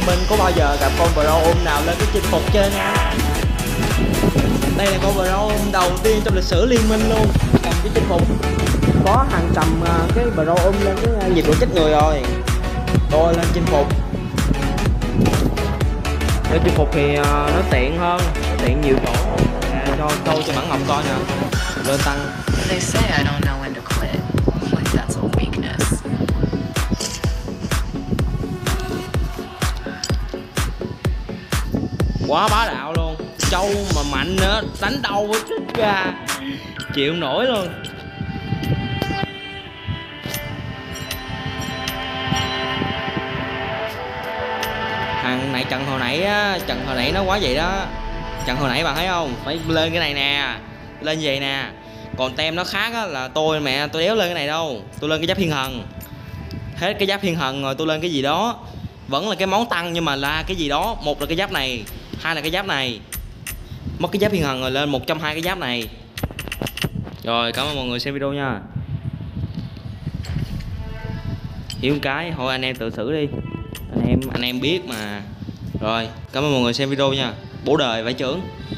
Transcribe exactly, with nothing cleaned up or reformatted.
Minh có bao giờ gặp con Braum nào lên cái chinh phục chơi nha. Đây là con Braum đầu tiên trong lịch sử liên minh luôn cầm cái chinh phục. Có thằng cầm cái Braum lên cái nhịp độ chết người rồi, tôi lên chinh phục. Lên chinh phục thì nó tiện hơn, nó tiện nhiều chỗ. À, cho câu cho Mãn Ngọc coi nè, lên tăng. They say I don't know when to quit, like that's a weakness. Quá bá đạo luôn, Châu mà mạnh nữa, đánh đâu với chết ra, chịu không nổi luôn. Thằng này trận hồi nãy á, trận hồi nãy nó quá vậy đó. Trận hồi nãy bạn thấy không, phải lên cái này nè, lên vậy nè. Còn tem nó khác á, là tôi mẹ tôi đéo lên cái này đâu, tôi lên cái giáp thiên thần. Hết cái giáp thiên thần rồi tôi lên cái gì đó, vẫn là cái món tăng nhưng mà là cái gì đó. Một là cái giáp này, hai là cái giáp này. Mất cái giáp thiên thần rồi lên một trong hai cái giáp này. Rồi cảm ơn mọi người xem video nha. Hiểu một cái thôi anh em tự xử đi, anh em anh em biết mà. Rồi cảm ơn mọi người xem video nha. Bố đời vải trưởng.